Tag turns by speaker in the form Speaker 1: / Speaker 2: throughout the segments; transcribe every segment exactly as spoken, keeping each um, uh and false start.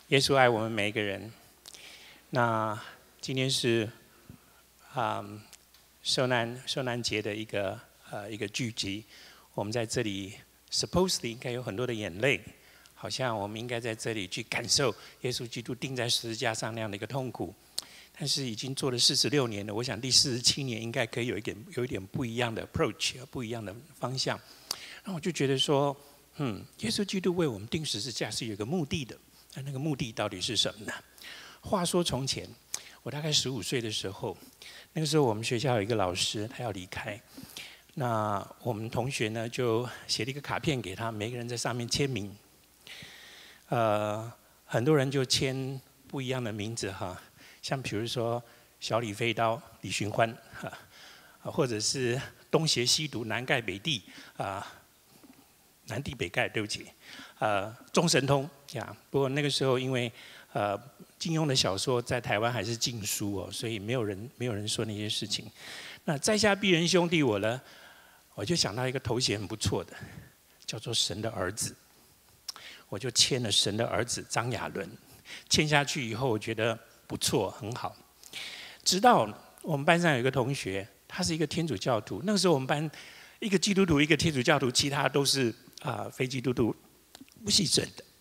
Speaker 1: 耶稣爱我们每一个人。那今天是啊、嗯、受难受难节的一个呃一个聚集，我们在这里 supposedly 应该有很多的眼泪，好像我们应该在这里去感受耶稣基督钉在十字架上那样的一个痛苦。但是已经做了四十六年了，我想第四十七年应该可以有一点有一点不一样的 approach， 不一样的方向。那我就觉得说，嗯，耶稣基督为我们钉十字架是有一个目的的。那那个目的到底是什么呢？话说从前，我大概十五岁的时候，那个时候我们学校有一个老师，他要离开。那我们同学呢就写了一个卡片给他，每个人在上面签名。呃，很多人就签不一样的名字哈。像比如说小李飞刀、李寻欢，或者是东邪西毒、南赣北帝啊，南帝北赣，对不起，呃，中神通呀。不过那个时候因为呃金庸的小说在台湾还是禁书哦，所以没有人没有人说那些事情。那在下鄙人兄弟我呢，我就想到一个头衔很不错的，叫做神的儿子，我就签了神的儿子张亚伦。签下去以后，我觉得不错，很好。直到我们班上有一个同学，他是一个天主教徒。那个时候我们班一个基督徒，一个天主教徒，其他都是啊、呃、非基督徒，不细整的。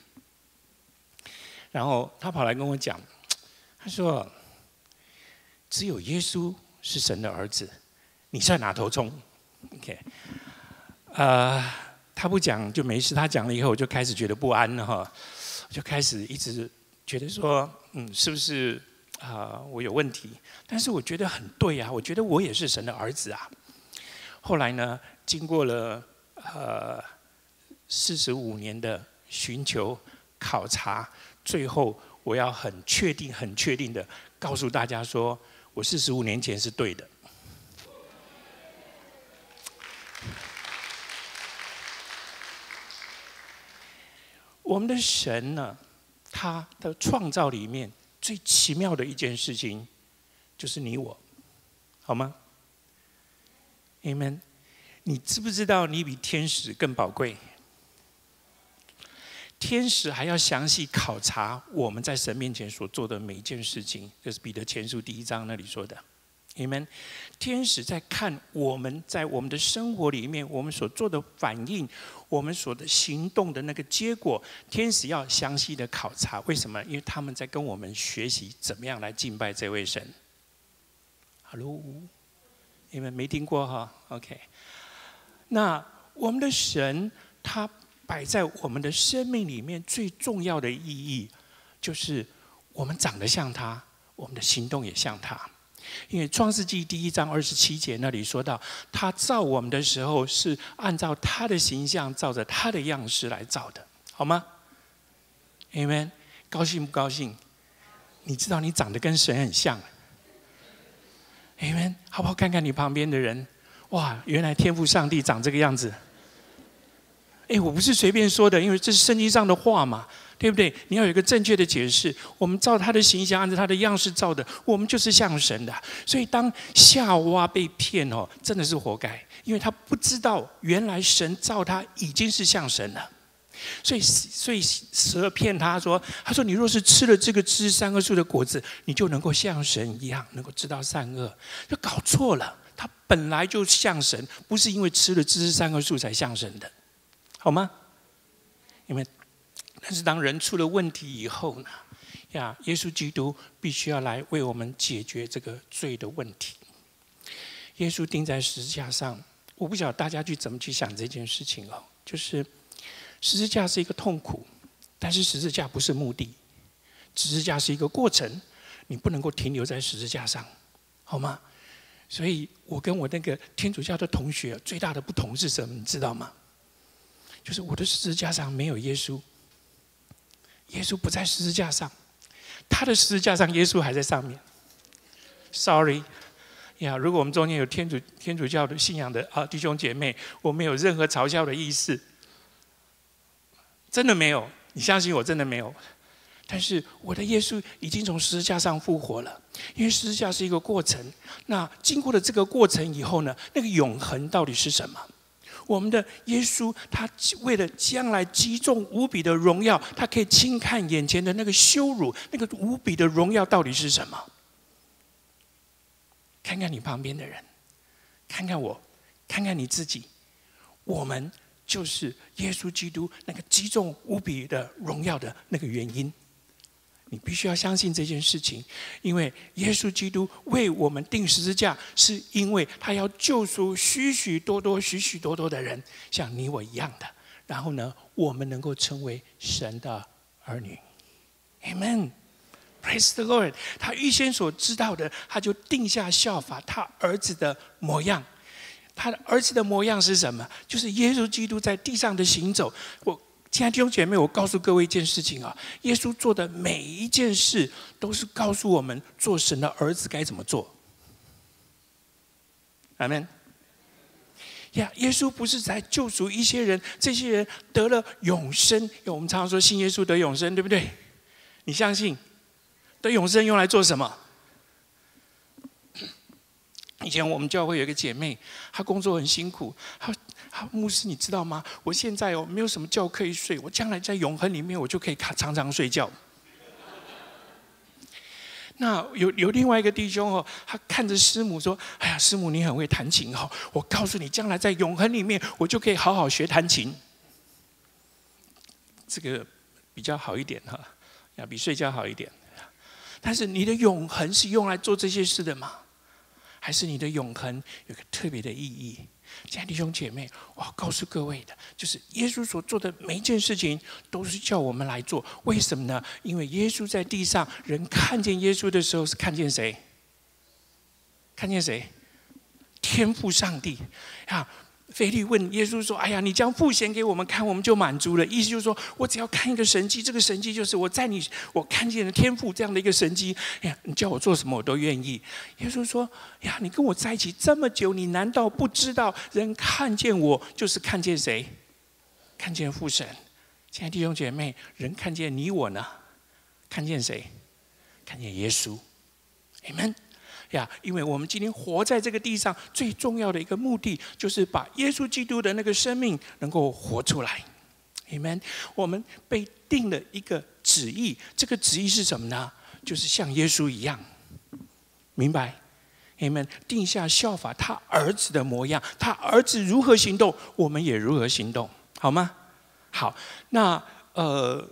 Speaker 1: 然后他跑来跟我讲，他说：“只有耶稣是神的儿子，你算哪头葱 ？”OK， 呃，他不讲就没事，他讲了以后，我就开始觉得不安了哈，我就开始一直觉得说，嗯，是不是啊、呃、我有问题？但是我觉得很对啊，我觉得我也是神的儿子啊。后来呢，经过了呃四十五年的寻求考察，最后我要很确定、很确定的告诉大家说，我四十五年前是对的。我们的神呢，他的创造里面最奇妙的一件事情，就是你我，好吗 ？Amen。你知不知道你比天使更宝贵？天使还要详细考察我们在神面前所做的每一件事情，这是彼得前书第一章那里说的。Amen。天使在看我们在我们的生活里面，我们所做的反应，我们所的行动的那个结果，天使要详细的考察。为什么？因为他们在跟我们学习怎么样来敬拜这位神。Hello， 你们没听过哈 ？OK。那我们的神，他摆在我们的生命里面最重要的意义，就是我们长得像他，我们的行动也像他。因为创世纪第一章二十七节那里说到，他造我们的时候是按照他的形象，照着他的样式来造的，好吗 ？Amen。高兴不高兴？你知道你长得跟神很像 ，Amen。好不好？看看你旁边的人，哇，原来天父上帝长这个样子。哎，我不是随便说的，因为这是圣经上的话嘛，对不对？你要有一个正确的解释。我们照他的形象，按照他的样式造的，我们就是像神的。所以当夏娃被骗哦，真的是活该，因为他不知道原来神造他已经是像神了。所以，所以蛇骗他说：“他说你若是吃了这个知善恶树的果子，你就能够像神一样，能够知道善恶。”就搞错了，他本来就像神，不是因为吃了知善恶树才像神的。好吗？因为，但是当人出了问题以后呢，呀，耶稣基督必须要来为我们解决这个罪的问题。耶稣钉在十字架上，我不晓得大家去怎么去想这件事情哦。就是十字架是一个痛苦，但是十字架不是目的，十字架是一个过程，你不能够停留在十字架上，好吗？所以我跟我那个天主教的同学最大的不同是什么？你知道吗？就是我的十字架上没有耶稣，耶稣不在十字架上，他的十字架上耶稣还在上面。Sorry， 呀，如果我们中间有天主天主教的信仰的啊弟兄姐妹，我没有任何嘲笑的意思，真的没有，你相信我，真的没有。但是我的耶稣已经从十字架上复活了，因为十字架是一个过程。那经过了这个过程以后呢，那个永恒到底是什么？ 我们的耶稣，他为了将来极重无比的荣耀，他可以轻看眼前的那个羞辱，那个无比的荣耀到底是什么？看看你旁边的人，看看我，看看你自己，我们就是耶稣基督那个极重无比的荣耀的那个原因。你必须要相信这件事情，因为耶稣基督为我们钉十字架，是因为他要救赎许许多多、许许多多的人，像你我一样的。然后呢，我们能够成为神的儿女。Amen。Praise the Lord。他预先所知道的，他就定下效法他儿子的模样。他的儿子的模样是什么？就是耶稣基督在地上的行走。我。亲爱的弟兄姐妹，我告诉各位一件事情啊，耶稣做的每一件事，都是告诉我们做神的儿子该怎么做。阿们。呀，耶稣不是在救赎一些人，这些人得了永生。因为我们常常说信耶稣得永生，对不对？你相信得永生用来做什么？以前我们教会有一个姐妹，她工作很辛苦，她她牧师你知道吗？我现在哦没有什么觉可以睡，我将来在永恒里面我就可以常常睡觉。那有有另外一个弟兄哦，他看着师母说：“哎呀，师母你很会弹琴哦，我告诉你，将来在永恒里面我就可以好好学弹琴。”这个比较好一点哈，要比睡觉好一点。但是你的永恒是用来做这些事的吗？还是你的永恒有个特别的意义？亲爱的弟兄姐妹，我要告诉各位的，就是耶稣所做的每一件事情，都是叫我们来做。为什么呢？因为耶稣在地上，人看见耶稣的时候，是看见谁？看见谁？天父上帝啊！腓利问耶稣说：“哎呀，你将父显给我们看，我们就满足了。”意思就是说，我只要看一个神迹，这个神迹就是我在你我看见的天父这样的一个神迹。哎呀，你叫我做什么，我都愿意。耶稣说：“呀，你跟我在一起这么久，你难道不知道人看见我就是看见谁？看见父神。”亲爱的弟兄姐妹，人看见你我呢？看见谁？看见耶稣。Amen。呀，因为我们今天活在这个地上，最重要的一个目的，就是把耶稣基督的那个生命能够活出来。Amen。我们被定了一个旨意，这个旨意是什么呢？就是像耶稣一样，明白 ？Amen。定下效法他儿子的模样，他儿子如何行动，我们也如何行动，好吗？好，那呃，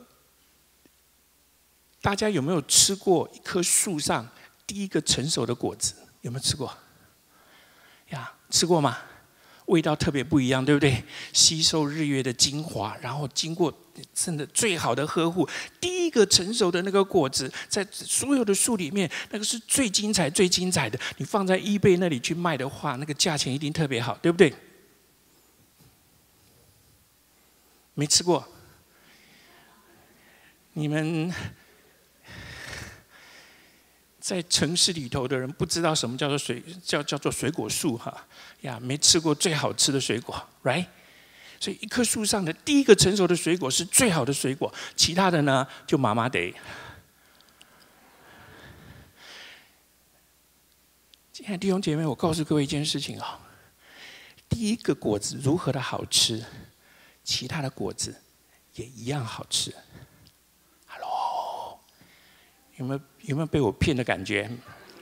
Speaker 1: 大家有没有吃过一棵树上第一个成熟的果子？有没有吃过？呀，吃过吗？味道特别不一样，对不对？吸收日月的精华，然后经过真的最好的呵护，第一个成熟的那个果子，在所有的树里面，那个是最精彩、最精彩的。你放在eBay那里去卖的话，那个价钱一定特别好，对不对？没吃过？你们在城市里头的人不知道什么叫做水叫叫做水果树哈呀，没吃过最好吃的水果 ，right？ 所以一棵树上的第一个成熟的水果是最好的水果，其他的呢就麻麻得。亲爱的弟兄姐妹，我告诉各位一件事情啊，第一个果子如何的好吃，其他的果子也一样好吃。Hello， 有没有有没有被我骗的感觉？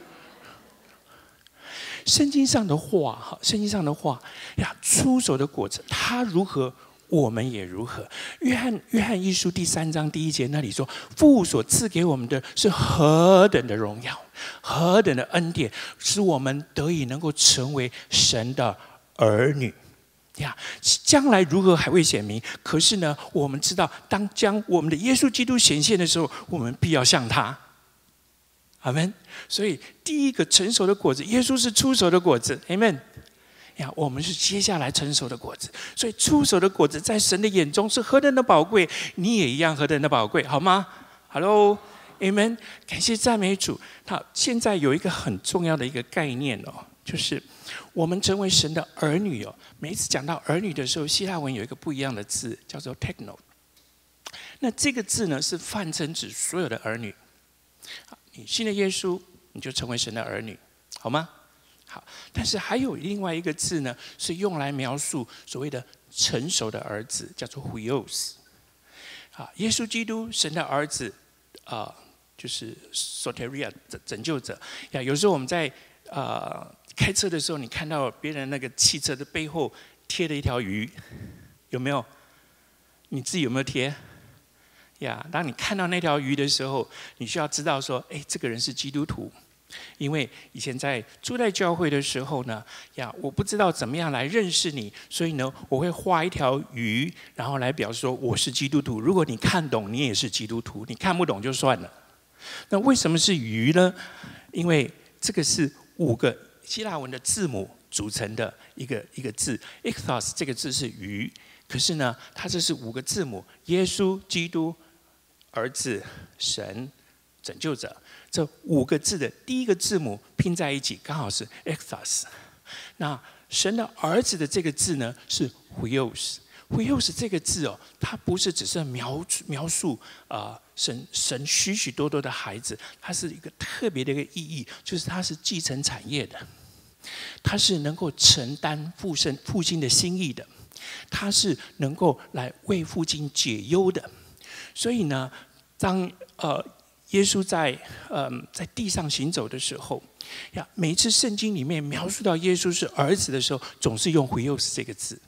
Speaker 1: 圣经上的话，哈，圣经上的话呀，出手的果子，它如何，我们也如何。约翰约翰一书第三章第一节那里说，父所赐给我们的是何等的荣耀，何等的恩典，使我们得以能够成为神的儿女。呀，将来如何还未显明，可是呢，我们知道，当将我们的耶稣基督显现的时候，我们必要像他。阿们。所以第一个成熟的果子，耶稣是出熟的果子。阿们。呀，我们是接下来成熟的果子，所以出熟的果子在神的眼中是何等的宝贵，你也一样何等的宝贵，好吗 ？Hello， Amen。感谢赞美主。好，现在有一个很重要的一个概念哦。就是我们成为神的儿女哦。每一次讲到儿女的时候，希腊文有一个不一样的字，叫做 techno。那这个字呢，是泛称指所有的儿女。你信了耶稣，你就成为神的儿女，好吗？ 好，但是还有另外一个字呢，是用来描述所谓的成熟的儿子，叫做 huios。啊，耶稣基督，神的儿子，啊、呃，就是 soteria 拯救者呀。有时候我们在呃开车的时候，你看到别人那个汽车的背后贴了一条鱼，有没有？你自己有没有贴？呀，当你看到那条鱼的时候，你需要知道说，哎，这个人是基督徒。因为以前在初代教会的时候呢，呀，我不知道怎么样来认识你，所以呢，我会画一条鱼，然后来表示说我是基督徒。如果你看懂，你也是基督徒；你看不懂就算了。那为什么是鱼呢？因为这个是五个希腊文的字母组成的一个一个字 ，ichthos 这个字是鱼，可是呢，它这是五个字母：耶稣、基督、儿子、神、拯救者。这五个字的第一个字母拼在一起，刚好是 ichthos。那神的儿子的这个字呢是 huios。huios 这个字哦，它不是只是描描述啊、呃、神神许许多多的孩子，它是一个特别的一个意义，就是它是继承产业的，它是能够承担父神父亲的心意的，它是能够来为父亲解忧的。所以呢，当呃。耶稣在呃在地上行走的时候，呀，每一次圣经里面描述到耶稣是儿子的时候，总是用 huios 这个字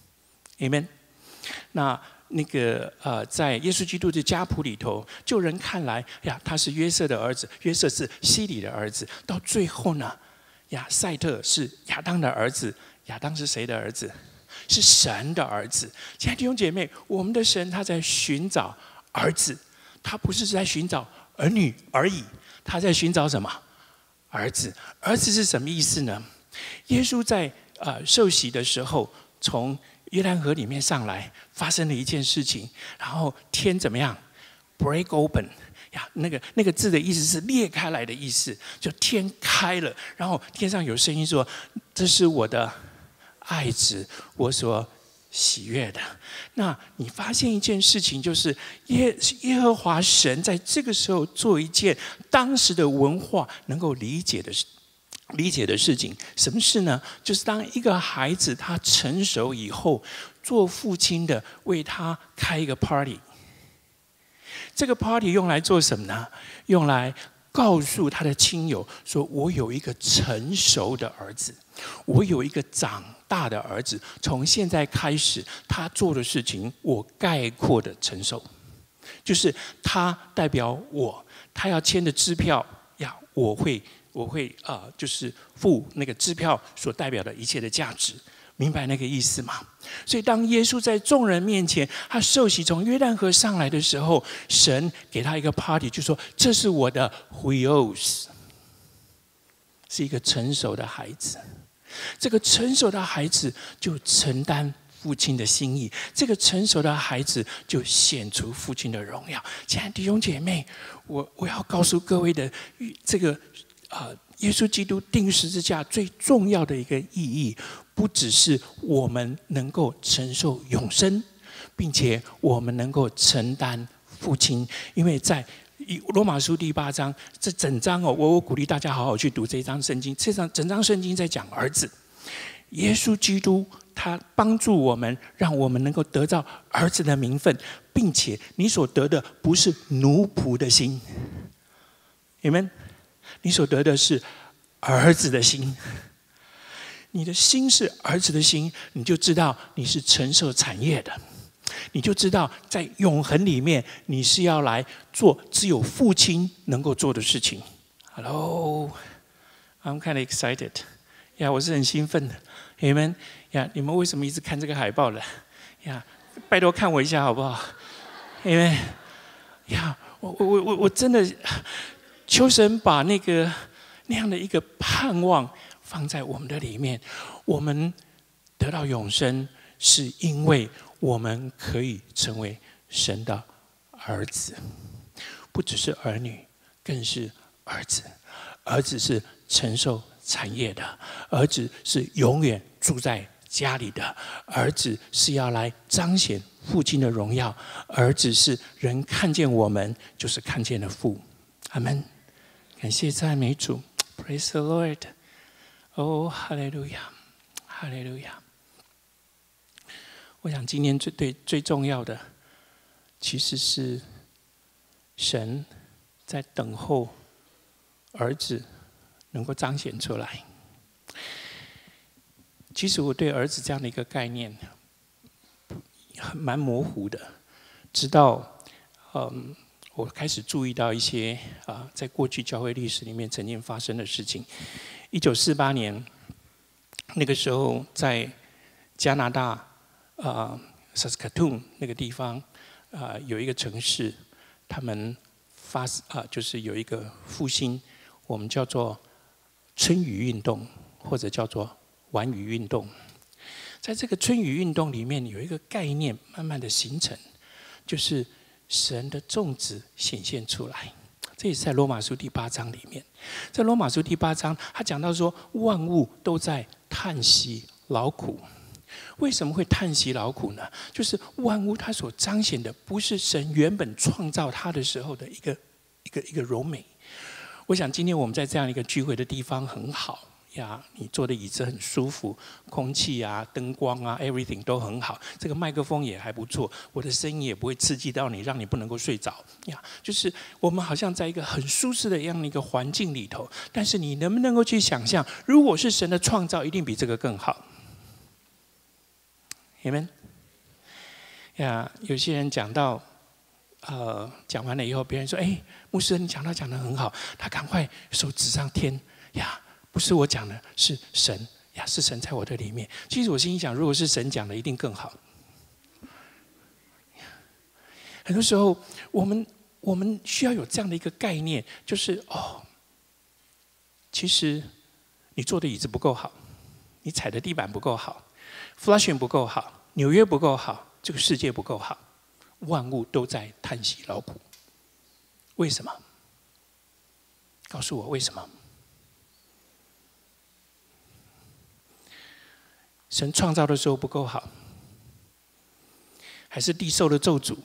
Speaker 1: ，amen。那那个呃，在耶稣基督的家谱里头，就人看来呀，他是约瑟的儿子，约瑟是希里的儿子，到最后呢，呀，赛特是亚当的儿子，亚当是谁的儿子？是神的儿子。亲爱的弟兄姐妹，我们的神他在寻找儿子，他不是在寻找儿女而已，他在寻找什么？儿子。儿子是什么意思呢？耶稣在呃受洗的时候，从约旦河里面上来，发生了一件事情，然后天怎么样 ？break open 呀，那个那个字的意思是裂开来的意思，就天开了，然后天上有声音说：“这是我的爱子，我所喜悦的。”那你发现一件事情，就是耶耶和华神在这个时候做一件当时的文化能够理解的事。理解的事情，什么事呢？就是当一个孩子他成熟以后，做父亲的为他开一个 party。这个 party 用来做什么呢？用来告诉他的亲友说：“我有一个成熟的儿子，我有一个长大的儿子。从现在开始，他做的事情，我概括的承受，就是他代表我，他要签的支票呀，我会。”我会啊、呃，就是付那个支票所代表的一切的价值，明白那个意思吗？所以当耶稣在众人面前，他受洗从约旦河上来的时候，神给他一个 party， 就说：“这是我的 huios， 是一个成熟的孩子。这个成熟的孩子就承担父亲的心意，这个成熟的孩子就显出父亲的荣耀。”亲爱的弟兄姐妹，我我要告诉各位的这个。呃，耶稣基督钉十字架最重要的一个意义，不只是我们能够承受永生，并且我们能够承担父亲。因为在罗马书第八章这整章哦，我我鼓励大家好好去读这一章圣经。这章整章圣经在讲儿子，耶稣基督他帮助我们，让我们能够得到儿子的名分，并且你所得的不是奴仆的心，你们。你所得的是儿子的心，你的心是儿子的心，你就知道你是承受产业的，你就知道在永恒里面你是要来做只有父亲能够做的事情。Hello, I'm kind of excited. 呀、yeah, ，我是很兴奋的。你们呀， yeah, 你们为什么一直看这个海报了？呀、yeah, ，拜托看我一下好不好？因为呀，我我我我真的。求神把那个那样的一个盼望放在我们的里面，我们得到永生，是因为我们可以成为神的儿子，不只是儿女，更是儿子。儿子是承受产业的，儿子是永远住在家里的，儿子是要来彰显父亲的荣耀，儿子是人看见我们，就是看见了父。阿们。感谢赞美主 ，Praise the Lord。 哦，哈利路亚，哈利路亚！我想今天最对最重要的，其实是神在等候儿子能够彰显出来。其实我对儿子这样的一个概念，蛮模糊的，直到嗯。我开始注意到一些啊，在过去教会历史里面曾经发生的事情。一九四八年，那个时候在加拿大啊 Saskatoon 那个地方啊，有一个城市，他们发啊就是有一个复兴，我们叫做春雨运动，或者叫做晚雨运动。在这个春雨运动里面，有一个概念慢慢的形成，就是神的种子显现出来，这也是在罗马书第八章里面。在罗马书第八章，他讲到说，万物都在叹息劳苦。为什么会叹息劳苦呢？就是万物它所彰显的，不是神原本创造它的时候的一个一个一个柔美。我想今天我们在这样一个聚会的地方很好。呀，你坐的椅子很舒服，空气啊、灯光啊 ，everything 都很好。这个麦克风也还不错，我的声音也不会刺激到你，让你不能够睡着。呀，就是我们好像在一个很舒适的这样的一个环境里头。但是你能不能够去想象，如果是神的创造，一定比这个更好。Amen。呀，有些人讲到，呃，讲完了以后，别人说：“哎，牧师，你讲到讲得很好。”他赶快手指上天呀。不是我讲的，是神呀，是神在我的里面。其实我心里想，如果是神讲的，一定更好。很多时候，我们我们需要有这样的一个概念，就是哦，其实你坐的椅子不够好，你踩的地板不够好 ，Flushing 不够好，纽约不够好，这个世界不够好，万物都在叹息劳苦。为什么？告诉我为什么？神创造的时候不够好，还是地受了咒诅？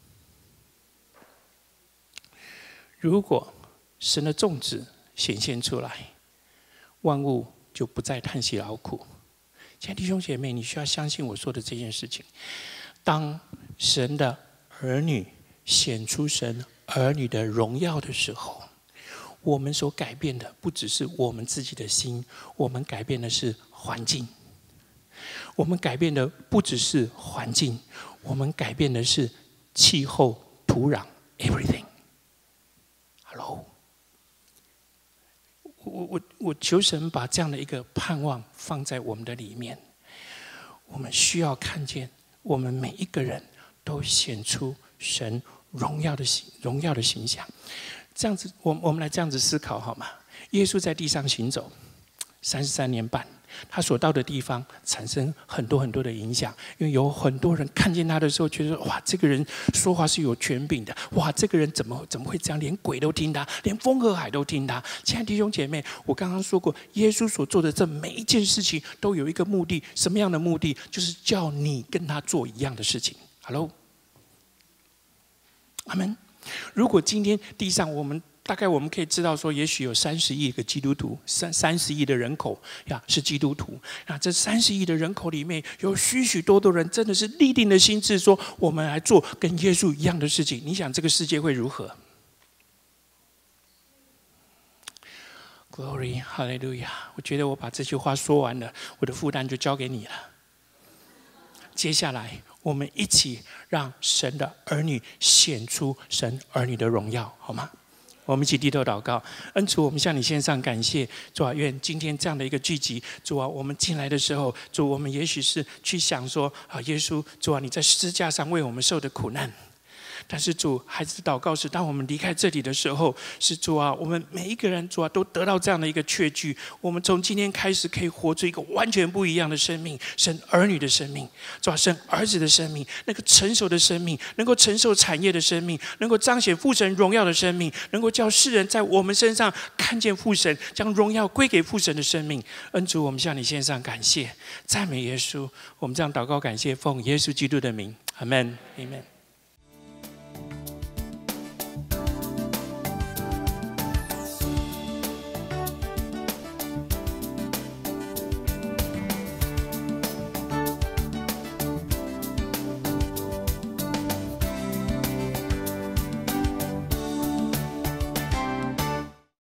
Speaker 1: 如果神的种子显现出来，万物就不再叹息劳苦。亲爱的弟兄姐妹，你需要相信我说的这件事情。当神的儿女显出神儿女的荣耀的时候，我们所改变的不只是我们自己的心，我们改变的是环境。我们改变的不只是环境，我们改变的是气候、土壤 ，everything。Hello， 我我我求神把这样的一个盼望放在我们的里面。我们需要看见，我们每一个人都显出神荣耀的形荣耀的形象。这样子，我我们来这样子思考好吗？耶稣在地上行走三十三年半。他所到的地方产生很多很多的影响，因为有很多人看见他的时候，觉得哇，这个人说话是有权柄的，哇，这个人怎么怎么会这样，连鬼都听他，连风和海都听他。亲爱的弟兄姐妹，我刚刚说过，耶稣所做的这每一件事情都有一个目的，什么样的目的？就是叫你跟他做一样的事情。Hello， 阿们。如果今天地上我们大概我们可以知道说，也许有三十亿个基督徒，三三十亿的人口呀是基督徒。那这三十亿的人口里面，有许许多多人真的是立定的心志，说我们来做跟耶稣一样的事情。你想这个世界会如何 ？Glory， 哈利路亚！我觉得我把这句话说完了，我的负担就交给你了。接下来，我们一起让神的儿女显出神儿女的荣耀，好吗？我们一起低头祷告。恩主，我们向你献上感谢。主啊，愿今天这样的一个聚集，主啊，我们进来的时候，主，我们也许是去想说啊，耶稣，主啊，你在十字架上为我们受的苦难。但是主，孩子祷告是，当我们离开这里的时候，是主啊，我们每一个人主啊，都得到这样的一个确据。我们从今天开始，可以活出一个完全不一样的生命，神儿女的生命，主啊，神儿子的生命，那个成熟的生命，能够承受产业的生命，能够彰显父神荣耀的生命，能够叫世人在我们身上看见父神，将荣耀归给父神的生命。恩主，我们向你献上感谢，赞美耶稣。我们这样祷告感谢，奉耶稣基督的名，阿们，阿们。